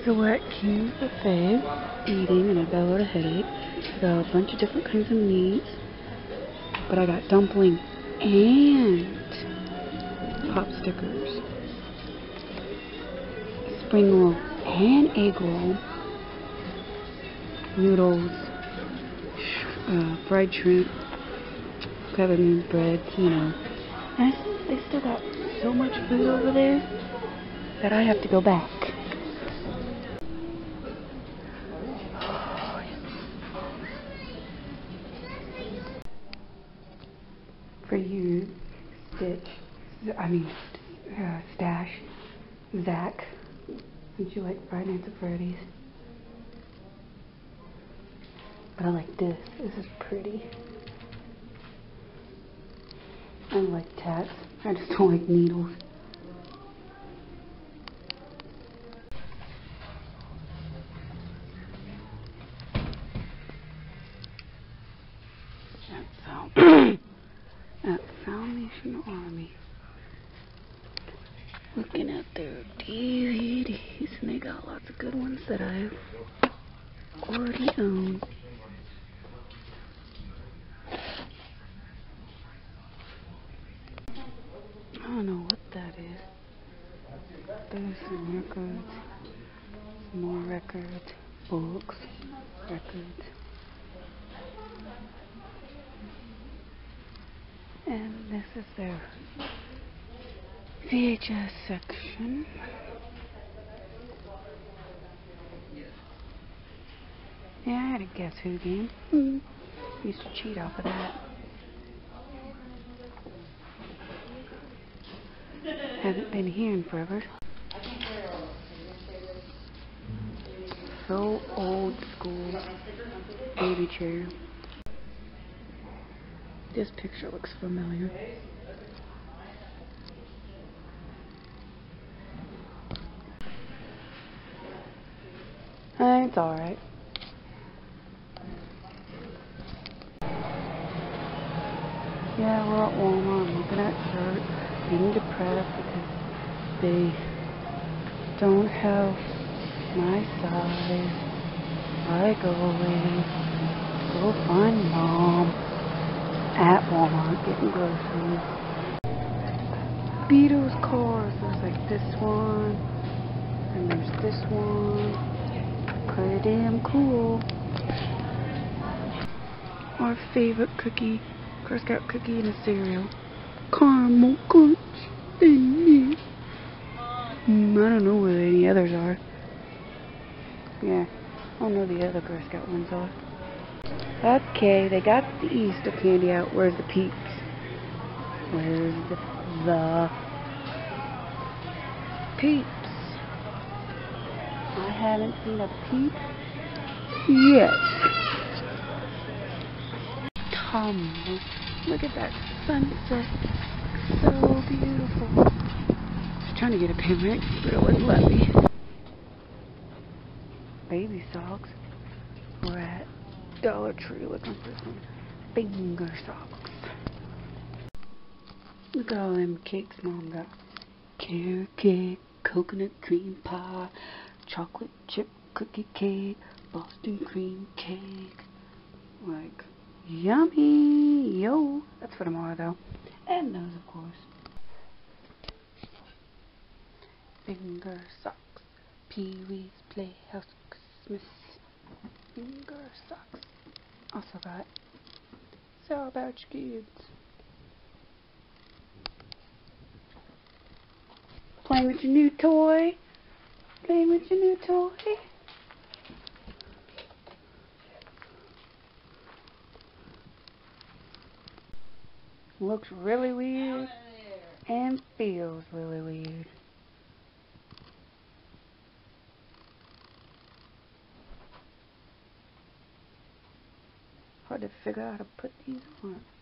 So we're at King's Buffet, eating, and I've got a little headache. I got a bunch of different kinds of meats, but I got dumpling and pop stickers, spring roll and egg roll, noodles, fried shrimp, crab bean bread, and they still got so much food over there that I have to go back. For you, Stash, Zach, don't you like Friday Nights at Freddy's? But I like this. This is pretty. I like tats. I just don't like needles. At Salvation Army. Looking at their DVDs, and they got lots of good ones that I've already owned. I don't know what that is. There's some records, more records, books, records. And this is their VHS section. Yeah, I had a Guess Who game. Used to cheat off of that. Haven't been here in forever. So old school. Baby chair. This picture looks familiar. It's alright. Yeah, we're at Walmart. I'm looking at shirts, being depressed because they don't have my size. Like always, go find Mom at Walmart getting groceries. Beatles cars. There's like this one, and there's this one. Pretty damn cool. Our favorite cookie, Girl Scout cookie and a cereal. Caramel crunch. I don't know where any others are. Yeah, I don't know the other Girl Scout ones are. Okay, they got the Easter candy out. Where's the Peeps? Where's the Peeps? I haven't seen a Peep yet. Tom, look at that sunset. So beautiful. I was trying to get a picnic, but it wouldn't let me. Baby socks. We're at Dollar Tree looking for some finger socks. Look at all them cakes Mom got. Carrot cake, coconut cream pie, chocolate chip cookie cake, Boston cream cake. Like, yummy! Yo! That's for tomorrow though. And those, of course. Finger socks. Pee-wee's Playhouse Christmas. Finger socks. Also got Sour Patch Kids. Playing with your new toy? Playing with your new toy? Looks really weird and feels really weird. Hard to figure out how to put these on.